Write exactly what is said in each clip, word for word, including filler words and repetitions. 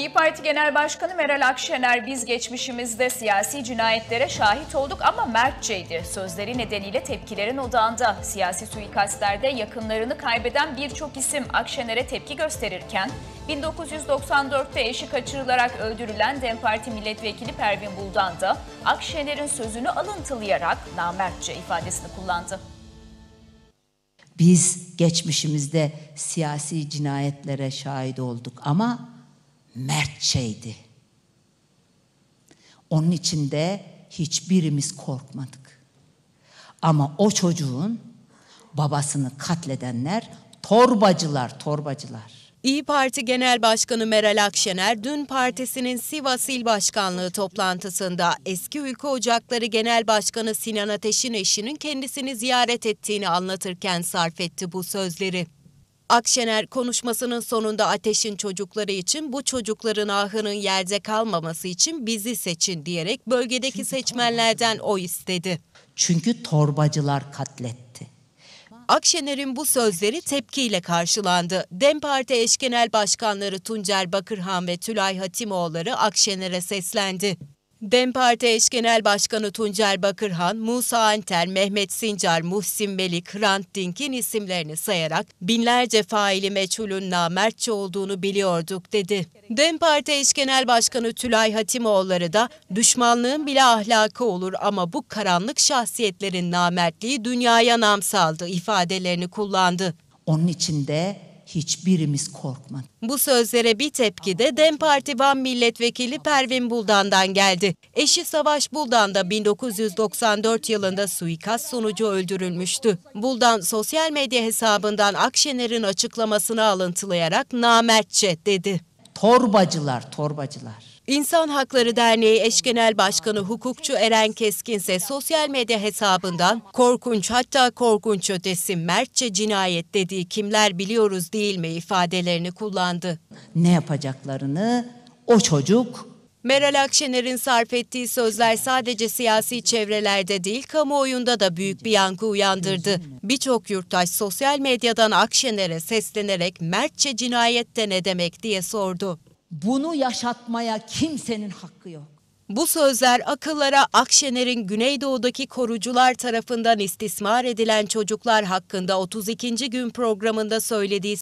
İYİ Parti Genel Başkanı Meral Akşener, biz geçmişimizde siyasi cinayetlere şahit olduk ama mertçeydi sözleri nedeniyle tepkilerin odağında. Siyasi suikastlerde yakınlarını kaybeden birçok isim Akşener'e tepki gösterirken, bin dokuz yüz doksan dörtte eşi kaçırılarak öldürülen DEM Parti Milletvekili Pervin Buldan da Akşener'in sözünü alıntılayarak namertçe ifadesini kullandı. Biz geçmişimizde siyasi cinayetlere şahit olduk ama mertçeydi. Onun için de hiçbirimiz korkmadık. Ama o çocuğun babasını katledenler torbacılar, torbacılar. İYİ Parti Genel Başkanı Meral Akşener, dün partisinin Sivas İl Başkanlığı toplantısında eski Ülke Ocakları Genel Başkanı Sinan Ateş'in eşinin kendisini ziyaret ettiğini anlatırken sarf etti bu sözleri. Akşener konuşmasının sonunda Ateş'in çocukları için bu çocukların ahının yerde kalmaması için bizi seçin diyerek bölgedeki Çünkü seçmenlerden oy istedi. Çünkü torbacılar katletti. Akşener'in bu sözleri tepkiyle karşılandı. DEM Parti eş genel başkanları Tuncer Bakırhan ve Tülay Hatimoğulları Akşener'e seslendi. DEM Parti eş genel başkanı Tuncer Bakırhan, Musa Anter, Mehmet Sincar, Muhsin Melik, Hrant Dink'in isimlerini sayarak binlerce faili meçhulün namertçe olduğunu biliyorduk dedi. DEM Parti eş genel başkanı Tülay Hatimoğulları da düşmanlığın bile ahlakı olur ama bu karanlık şahsiyetlerin namertliği dünyaya nam saldı ifadelerini kullandı. Onun için de hiçbirimiz korkmadı. Bu sözlere bir tepki de DEM Parti Van Milletvekili Pervin Buldan'dan geldi. Eşi Savaş Buldan da bin dokuz yüz doksan dört yılında suikast sonucu öldürülmüştü. Buldan sosyal medya hesabından Akşener'in açıklamasını alıntılayarak namertçe dedi. Torbacılar, torbacılar. İnsan Hakları Derneği eş genel başkanı hukukçu Eren Keskin ise sosyal medya hesabından korkunç, hatta korkunç ötesi mertçe cinayet dediği kimler biliyoruz değil mi ifadelerini kullandı. Ne yapacaklarını o çocuk... Meral Akşener'in sarf ettiği sözler sadece siyasi çevrelerde değil, kamuoyunda da büyük bir yankı uyandırdı. Birçok yurttaş sosyal medyadan Akşener'e seslenerek mertçe cinayet de ne demek diye sordu. Bunu yaşatmaya kimsenin hakkı yok. Bu sözler akıllara Akşener'in Güneydoğu'daki korucular tarafından istismar edilen çocuklar hakkında otuz ikinci gün programında söylediği...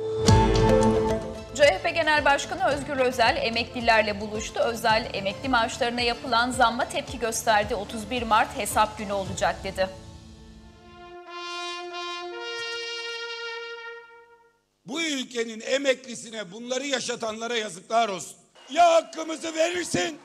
C H P Genel Başkanı Özgür Özel emeklilerle buluştu. Özel, emekli maaşlarına yapılan zamma tepki gösterdi. otuz bir Mart hesap günü olacak dedi. Bu ülkenin emeklisine bunları yaşatanlara yazıklar olsun. Ya hakkımızı verirsin,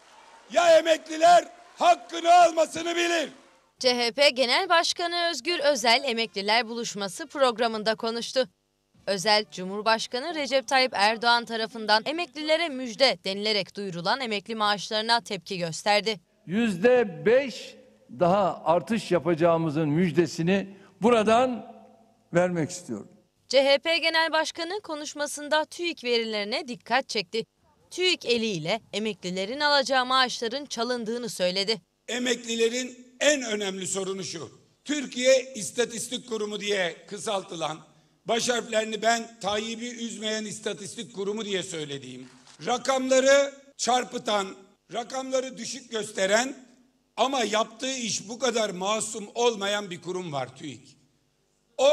ya emekliler hakkını almasını bilir. C H P Genel Başkanı Özgür Özel emekliler buluşması programında konuştu. Özel, Cumhurbaşkanı Recep Tayyip Erdoğan tarafından emeklilere müjde denilerek duyurulan emekli maaşlarına tepki gösterdi. Yüzde beş daha artış yapacağımızın müjdesini buradan vermek istiyorum. C H P Genel Başkanı konuşmasında TÜİK verilerine dikkat çekti. TÜİK eliyle emeklilerin alacağı maaşların çalındığını söyledi. Emeklilerin en önemli sorunu şu: Türkiye İstatistik Kurumu diye kısaltılan, baş harflerini ben Tayyip'i üzmeyen istatistik kurumu diye söylediğim, rakamları çarpıtan, rakamları düşük gösteren ama yaptığı iş bu kadar masum olmayan bir kurum var, TÜİK. O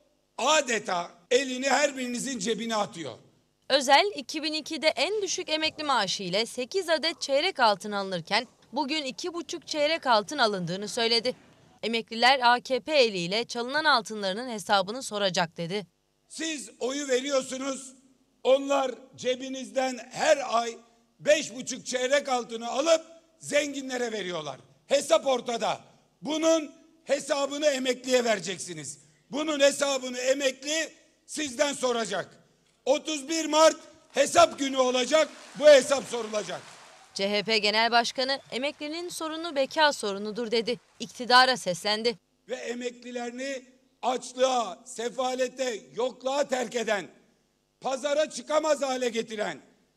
adeta elini her birinizin cebine atıyor. Özel, iki bin ikide en düşük emekli maaşı ile sekiz adet çeyrek altın alınırken bugün iki buçuk çeyrek altın alındığını söyledi. Emekliler A K P eliyle çalınan altınlarının hesabını soracak dedi. Siz oyu veriyorsunuz, onlar cebinizden her ay beş buçuk çeyrek altını alıp zenginlere veriyorlar. Hesap ortada. Bunun hesabını emekliye vereceksiniz. Bunun hesabını emekli sizden soracak. otuz bir Mart hesap günü olacak, bu hesap sorulacak. C H P Genel Başkanı emeklinin sorunu beka sorunudur dedi. İktidara seslendi. Ve emeklilerini açlığa, sefalete, yokluğa terk eden, pazara çıkamaz hale getiren,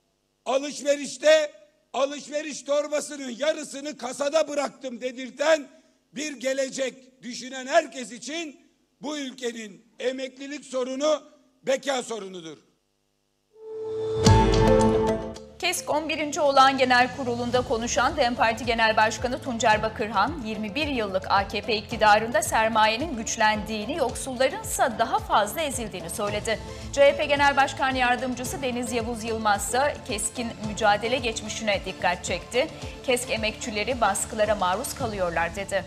alışverişte alışveriş torbasının yarısını kasada bıraktım dedirten bir gelecek düşünen herkes için bu ülkenin emeklilik sorunu beka sorunudur. KESK on birinci Olağan Genel Kurulu'nda konuşan DEM Parti Genel Başkanı Tuncer Bakırhan, yirmi bir yıllık A K P iktidarında sermayenin güçlendiğini, yoksullarınsa daha fazla ezildiğini söyledi. C H P Genel Başkan Yardımcısı Deniz Yavuz Yılmaz ise KESK'in mücadele geçmişine dikkat çekti. KESK emekçileri baskılara maruz kalıyorlar dedi.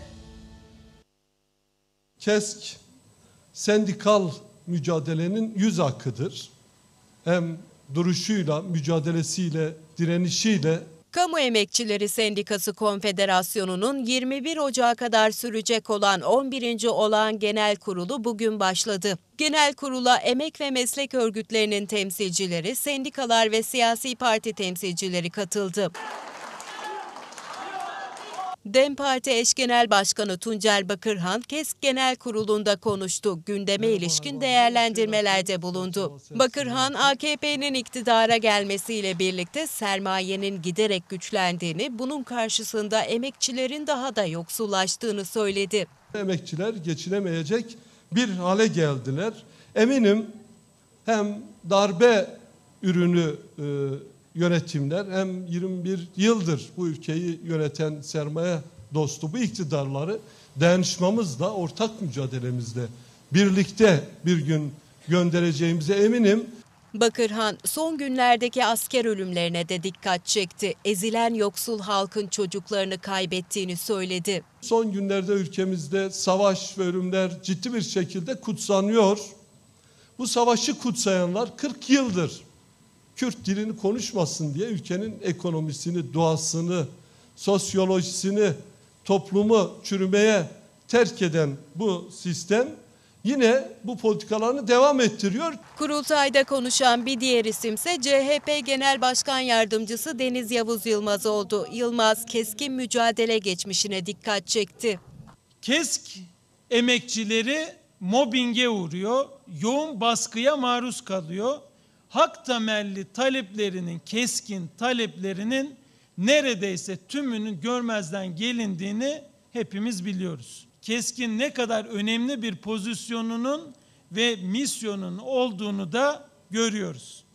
KESK, sendikal mücadelenin yüz akıdır. Hem duruşuyla, mücadelesiyle, direnişiyle. Kamu Emekçileri Sendikası Konfederasyonu'nun yirmi bir Ocağı kadar sürecek olan on birinci Olağan Genel Kurulu bugün başladı. Genel kurula emek ve meslek örgütlerinin temsilcileri, sendikalar ve siyasi parti temsilcileri katıldı. DEM Parti Eş Genel Başkanı Tuncer Bakırhan, KESK Genel Kurulu'nda konuştu. Gündeme ilişkin değerlendirmelerde bulundu. Bakırhan, A K P'nin iktidara gelmesiyle birlikte sermayenin giderek güçlendiğini, bunun karşısında emekçilerin daha da yoksullaştığını söyledi. Emekçiler geçinemeyecek bir hale geldiler. Eminim hem darbe ürünü e, yönetimler hem yirmi bir yıldır bu ülkeyi yöneten sermaye dostu bu iktidarları dayanışmamızla, ortak mücadelemizle birlikte bir gün göndereceğimize eminim. Bakırhan son günlerdeki asker ölümlerine de dikkat çekti. Ezilen yoksul halkın çocuklarını kaybettiğini söyledi. Son günlerde ülkemizde savaş ve ölümler ciddi bir şekilde kutsanıyor. Bu savaşı kutsayanlar kırk yıldır Kürt dilini konuşmasın diye ülkenin ekonomisini, doğasını, sosyolojisini, toplumu çürümeye terk eden bu sistem yine bu politikalarını devam ettiriyor. Kurultayda konuşan bir diğer isimse C H P Genel Başkan Yardımcısı Deniz Yavuz Yılmaz oldu. Yılmaz, KESK'in mücadele geçmişine dikkat çekti. KESK emekçileri mobbinge uğruyor, yoğun baskıya maruz kalıyor. Hak temelli taleplerinin, KESK'in taleplerinin neredeyse tümünün görmezden gelindiğini hepimiz biliyoruz. KESK'in ne kadar önemli bir pozisyonunun ve misyonun olduğunu da görüyoruz.